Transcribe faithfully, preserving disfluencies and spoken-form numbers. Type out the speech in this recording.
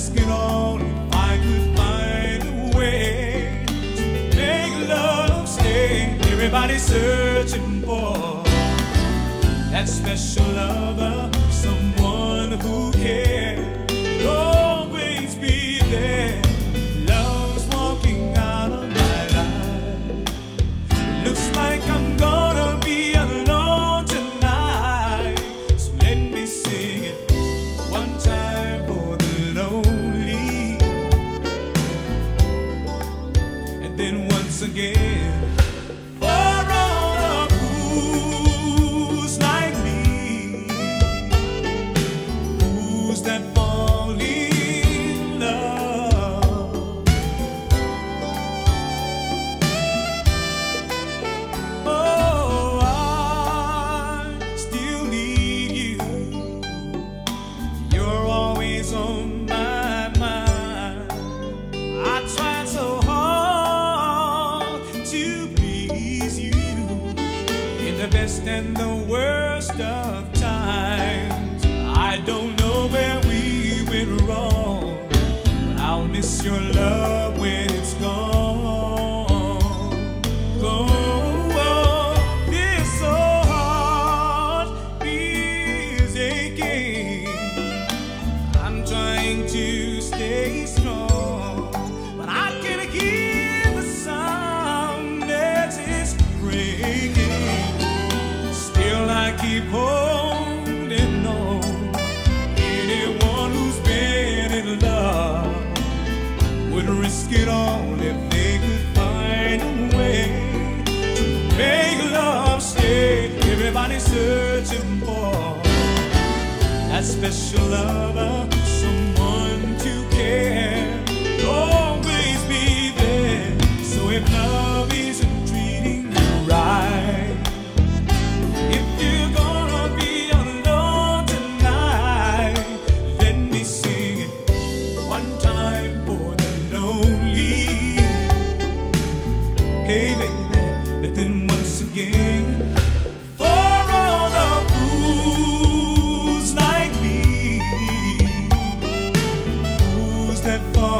risk it all if I could find a way to make love stay. Everybody's searching for that special lover, someone who cares, will always be there. Love's walking out of my life. Looks like I'm gonna be alone tonight, so let me sing it one time for the lonely, and then once again for all of who's like me, who's that fall in love. Oh, I still need you. You're always on my mind. I tried so hard to please you in the best and the worst of times. I don't know where we went wrong, but I'll miss your love when it's gone. Gone. This old heart is aching. I'm trying to stay strong, but I can hear the sound that is breaking. Still I keep holding on. Anyone who's been in love would risk it all if they could find a way to make love stay. Everybody's searching for that special lover, someone to care, always be there. So if love isn't treating you right, if you're gonna be alone tonight, let me sing it one time for the lonely. Hey baby, and then once again for all the fools like me, who's that far